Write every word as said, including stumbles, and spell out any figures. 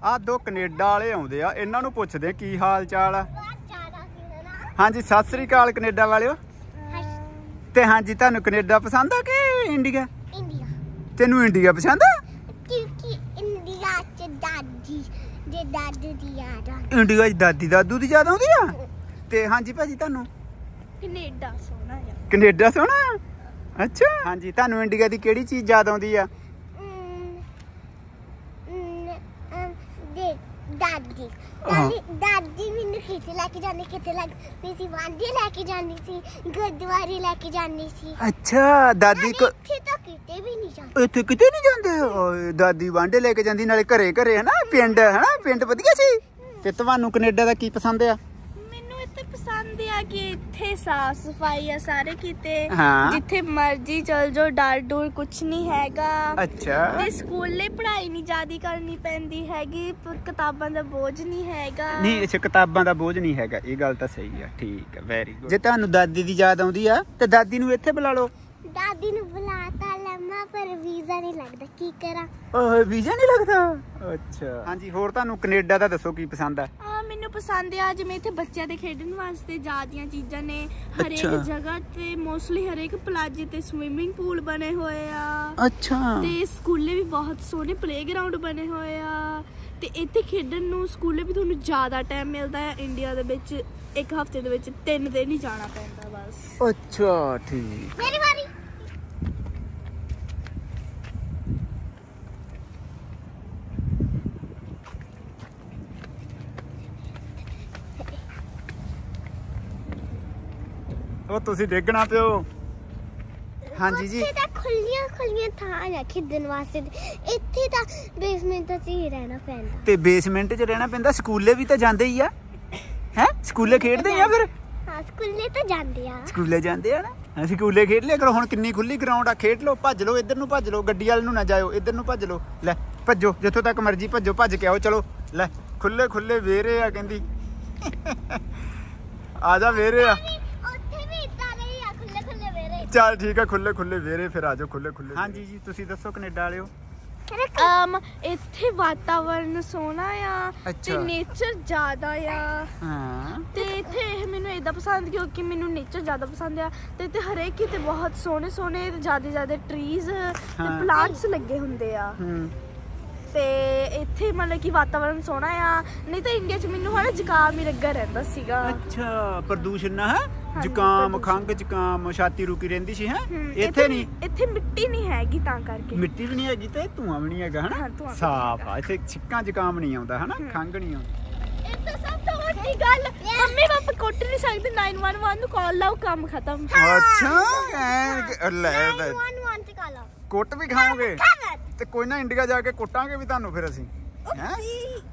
ਆ दो कनेडा वाले आउंदे आ, इन्हां नूं पुछदे की हाल चाल आ। हाँ जी सत श्री अकाल कनेडा वालिओ। ते हाँ जी तुहानूं कनेडा पसंद आ कि इंडिया? इंडिया। तैनूं इंडिया पसंद आ? क्योंकि इंडिया च दादी दे दादू दी याद आउंदी। इंडिया च दादी दादू दी याद आउंदी आ। ते हाँ जी भाजी तुहानूं कनेडा सोहना आ। कनेडा सोहना आ? अच्छा हाँ जी तुहानूं इंडिया दी किहड़ी चीज़ याद आउंदी आ? दादी दादी दादी मैनू किते लेके जानी किते लेके सी वांडे लेके जानी सी गुरुद्वारे लेके जानी सी। अच्छा दादी को इत्थे तो किते भी नहीं जांदे। इत्थे किते नहीं जांदे? दादी वांडे लेके जांदी नाले घरे घरे है ना पिंड है ना पिंड वधिया सी। ते तुहानूं कनेडा दा की पसंद आ? मैनू इत्थे पसंद आ कि इत्थे साफ सफाई आ सारे किते जिथे मर्जी चल जाओ डर डर कुछ नहीं हैगा। अच्छा ते स्कूले पढ़ाई नहीं ज्यादा करनी पैंदी हैगी किताबां दा बोझ नहीं हैगा। नहीं अच्छा किताबां दा बोझ नहीं हैगा ये गल तां सही है ठीक है वेरी गुड। जे तुहानूं दादी दी याद आउंदी आ ते दादी नूं इत्थे बुला लो। दादी नूं बुलाता लम्मा पर वीजा नहीं लगदा की करा? ओह वीजा नहीं लगदा। अच्छा हां जी होर तुहानूं कनेडा दा दसो की पसंद आ? ਮੈਨੂੰ ਪਸੰਦ ਆ ਜਿਵੇਂ ਇੱਥੇ ਬੱਚਿਆਂ ਦੇ ਖੇਡਣ ਵਾਸਤੇ ਜ਼ਿਆਦੀਆਂ ਚੀਜ਼ਾਂ ਨੇ ਹਰੇਕ ਜਗ੍ਹਾ ਤੇ ਮੋਸਟਲੀ ਹਰੇਕ ਪਲਾਜੇ ਤੇ ਸਵਿਮਿੰਗ ਪੂਲ ਬਣੇ ਹੋਏ ਆ। ਅੱਛਾ ਤੇ ਸਕੂਲੇ ਵੀ ਬਹੁਤ ਸੋਹਣੇ ਪਲੇਗਰਾਉਂਡ ਬਣੇ ਹੋਏ ਆ ਤੇ ਇੱਥੇ ਖੇਡਣ ਨੂੰ ਸਕੂਲੇ ਵੀ ਤੁਹਾਨੂੰ ਜ਼ਿਆਦਾ ਟਾਈਮ ਮਿਲਦਾ ਹੈ। ਇੰਡੀਆ ਦੇ ਵਿੱਚ ਇੱਕ ਹਫ਼ਤੇ ਦੇ ਵਿੱਚ ਤਿੰਨ ਦਿਨ ਹੀ ਜਾਣਾ ਪੈਂਦਾ ਬਸ। ਅੱਛਾ ਠੀਕ ਮੇਰੀ ਵਾਰੀ। ਉਹ ਤੁਸੀਂ ਡੇਗਣਾ ਪਿਓ। ਹਾਂਜੀ ਜੀ ਇੱਥੇ ਤਾਂ ਖੁੱਲੀਆਂ ਖੁੱਲੀਆਂ ਥਾਂ ਆ ਖੇਡਣ ਵਾਸਤੇ ਇੱਥੇ ਤਾਂ ਬੇਸਮੈਂਟ 'ਚ ਹੀ ਰਹਿਣਾ ਪੈਂਦਾ। ਤੇ ਬੇਸਮੈਂਟ 'ਚ ਰਹਿਣਾ ਪੈਂਦਾ ਸਕੂਲੇ ਵੀ ਤਾਂ ਜਾਂਦੇ ਹੀ ਆ ਹੈ ਸਕੂਲੇ ਖੇਡਦੇ ਆ ਫਿਰ? ਹਾਂ ਸਕੂਲੇ ਤਾਂ ਜਾਂਦੇ ਆ ਸਕੂਲੇ ਜਾਂਦੇ ਆ ਨਾ ਸਕੂਲੇ ਖੇਡ ਲਿਆ ਕਰੋ। ਹੁਣ ਕਿੰਨੀ ਖੁੱਲੀ ਗਰਾਊਂਡ ਆ ਖੇਡ ਲਓ ਭੱਜ ਲਓ ਇੱਧਰ ਨੂੰ ਭੱਜ ਲਓ ਗੱਡੀ ਵਾਲ ਨੂੰ ਨਾ ਜਾਇਓ ਇੱਧਰ ਨੂੰ ਭੱਜ ਲਓ। ਲੈ ਭੱਜੋ ਜਿੱਥੋਂ ਤੱਕ ਮਰਜ਼ੀ ਭੱਜੋ ਭੱਜ ਕੇ ਆਓ ਚਲੋ। ਲੈ ਖੁੱਲੇ ਖੁੱਲੇ ਵੇਰੇ ਆ ਕਹਿੰਦੀ ਆ ਜਾ ਵੇਰੇ ਆ। चल ठीक है खुले खुले वेरे फिर आ जाओ खुले खुले। हाँ जी जी तुसी दसो कनेडा वालिओ। um ਇੱਥੇ ਵਾਤਾਵਰਨ ਸੋਹਣਾ ਆ ਤੇ ਨੇਚਰ ਜ਼ਿਆਦਾ ਆ। ਹਾਂ ਤੇ ਇੱਥੇ ਮੈਨੂੰ ਇਦਾਂ ਪਸੰਦ ਕਿਉਂਕਿ ਮੈਨੂੰ ਨੇਚਰ ਜ਼ਿਆਦਾ ਪਸੰਦ ਆ ਤੇ ਇੱਥੇ ਹਰੇਕ ਕਿਤੇ ਬਹੁਤ ਸੋਹਣੇ ਸੋਹਣੇ ਜ਼ਿਆਦਾ ਜ਼ਿਆਦਾ ਟਰੀਜ਼ ਤੇ ਪਲਾਂਟਸ ਲੱਗੇ ਹੁੰਦੇ ਆ ਤੇ ਇੱਥੇ ਮਤਲਬ ਕਿ ਵਾਤਾਵਰਨ ਸੋਹਣਾ ਆ। ਨਹੀਂ ਤਾਂ ਇੰਡੀਆ 'ਚ ਮੈਨੂੰ ਹਨਾ ਜ਼ੁਕਾਮ ਹੀ ਲੱਗਾ ਰਹਿੰਦਾ ਸੀਗਾ। ਅੱਛਾ ਪ੍ਰਦੂਸ਼ਣ ਨਾ ਹੈ ਜ਼ੁਕਾਮ ਖੰਘ ਜ਼ੁਕਾਮ ਛਾਤੀ ਰੁਕੀ ਰਹਿੰਦੀ ਸੀ ਹੈ ਇੱਥੇ ਨਹੀਂ। ਇੱਥੇ ਮਿੱਟੀ ਨਹੀਂ ਹੈਗੀ ਤਾਂ ਕਰਕੇ ਮਿੱਟੀ ਵੀ ਨਹੀਂ ਹੈਗੀ ਤੇ ਧੂਆਂ ਵੀ ਨਹੀਂ ਹੈਗਾ ਹਨਾ ਸਾਫ ਆ ਇੱਥੇ ਛਿੱਕਾਂ ਜ਼ੁਕਾਮ ਨਹੀਂ ਆਉਂਦਾ ਹਨਾ ਖੰਘ ਨਹੀਂ ਆਉਂਦੀ। ਇਹ ਤਾਂ ਸਭ ਤੋਂ ਵੱਡੀ ਗੱਲ ਮੰਮੀ ਪਾਪਾ ਕੁੱਟ ਨਹੀਂ ਸਕਦੇ ਨਾइन वन वन ਨੂੰ ਕਾਲ ਲਾਓ ਕੰਮ ਖਤਮ। ਅੱਛਾ ਲੈ ਨਾइन वन वन ਤੇ ਕਾਲ ਲਾਓ ਕੁੱਟ ਵੀ ਖਾਓਗੇ ਤੇ ਕੋਈ ਨਾ ਇੰਡੀਆ ਜਾ ਕੇ ਕੁੱਟਾਂਗੇ ਵੀ ਤੁਹਾਨੂੰ ਫਿਰ ਅਸੀਂ ਹੈ।